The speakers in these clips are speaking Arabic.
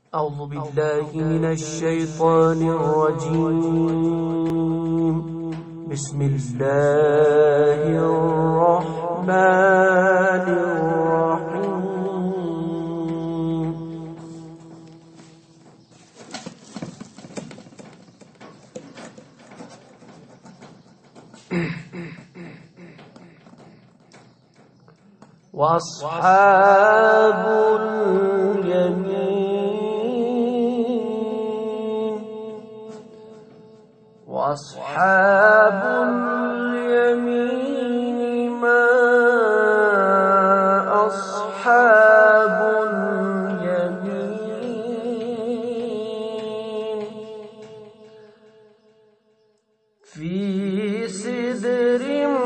أعوذ بالله من الشيطان الرجيم. بسم الله الرحمن الرحيم. وأصحاب اليمين وأصحاب اليمين ما أصحاب اليمين في سدر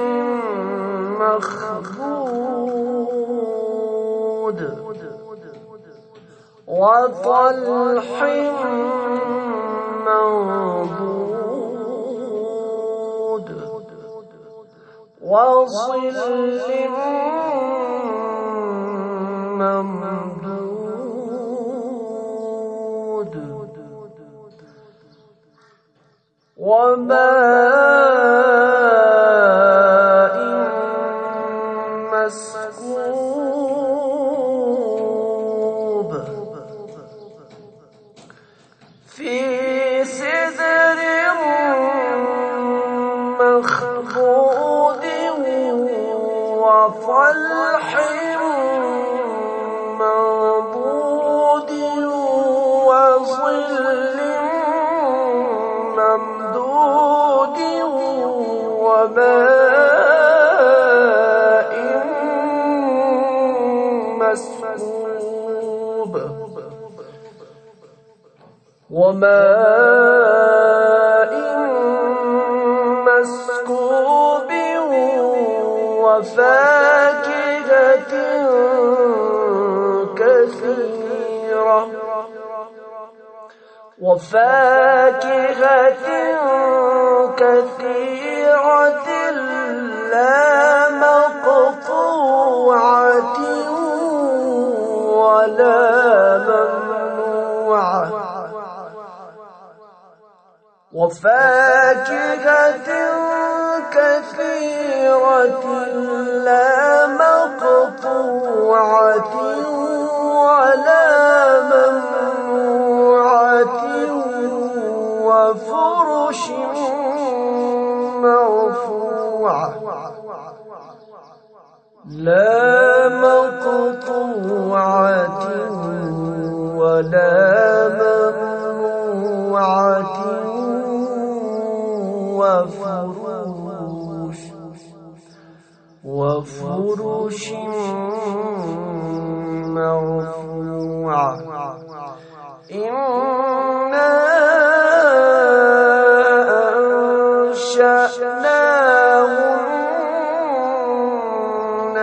مخضود وطلح منضود وظل ممدود وماء مسكوب في سدر مخضود وطلح منضود وظل ممدود وماء مسكوب وفاكهة كثيرة لا مقطوعة ولا ممنوعة وفاكهة كثيرة لا مقطوعة ولا ممنوعة وفرش مرفوعة لا مقطوعة ولا ممنوعة وفرش مرفوعة إنا أنشأناهن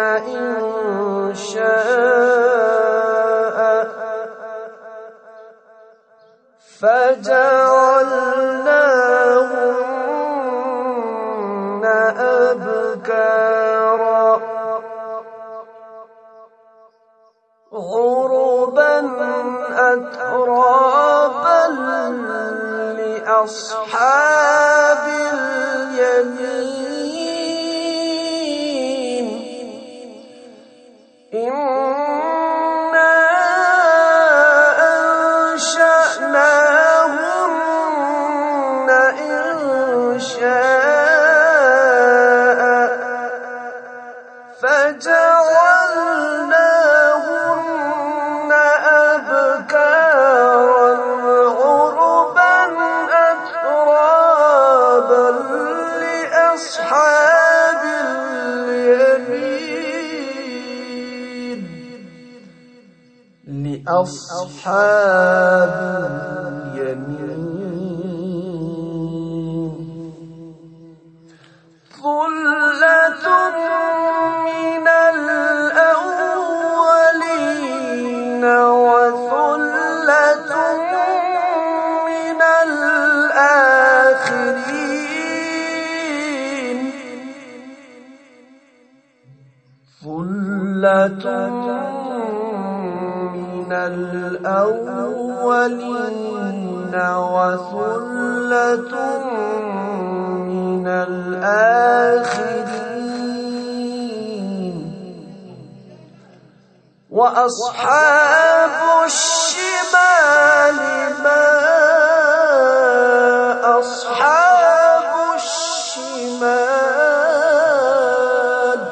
إنشاء فجعلناهن أبكارا عربا أترابا لأصحاب اليمين إنا أنشأناهن إنشاء فجعلناهن أبكارا عربا أترابا لأصحاب اليمين ثلة من الأولين وثلة من الآخرين ثلة من من الأولين وثلة من الآخرين. وأصحاب الشمال ما أصحاب الشمال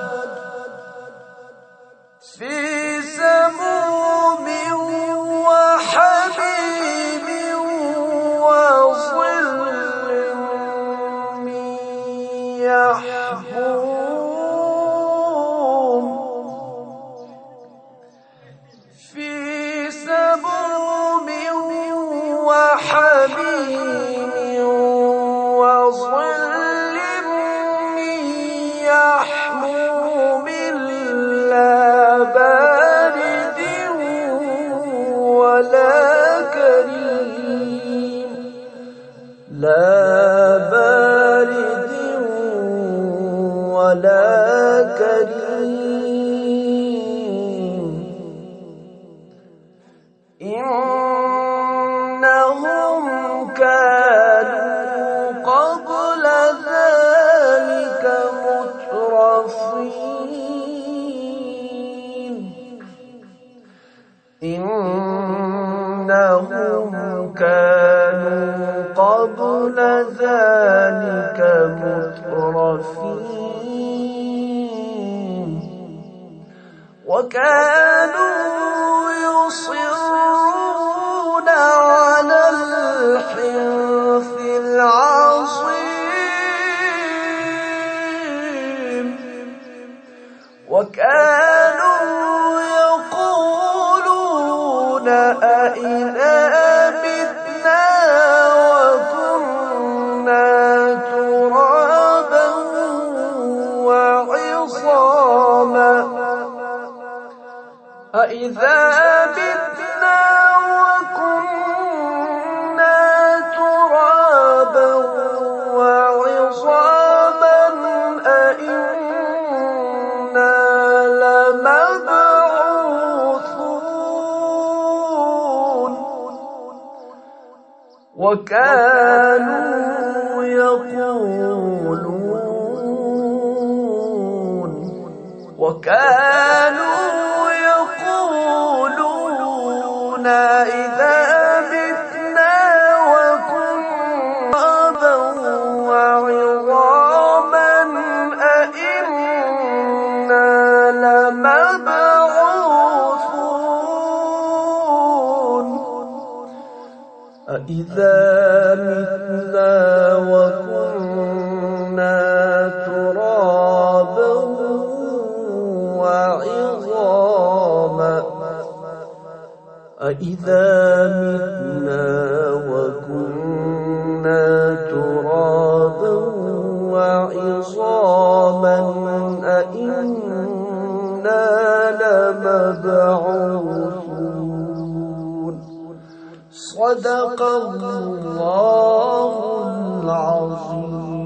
في سموم وحميم وظل من يحموم في سموم وحميم وظل من يحموم لا بارد ولا كريم لا بارد ولا كريم. إنهم كانوا قبل ذلك مترفين. إنهم كانوا قبل ذلك مترفين وكانوا يصرون على الحنث العظيم وكانوا يقولون أئذا متنا وكنا ترابا وعظاما أئذا متنا وكنا ترابا وعظاما أئنا لمبعوثون. وكانوا يقولون إذا متنا وكنا ترابا وعظاما أئنا لمبعوثون. أئذا متنا وكنا ترابا وعظاما أئذا متنا وكنا ترابا وعظاما أئنا لمبعوثون. صدق الله العظيم.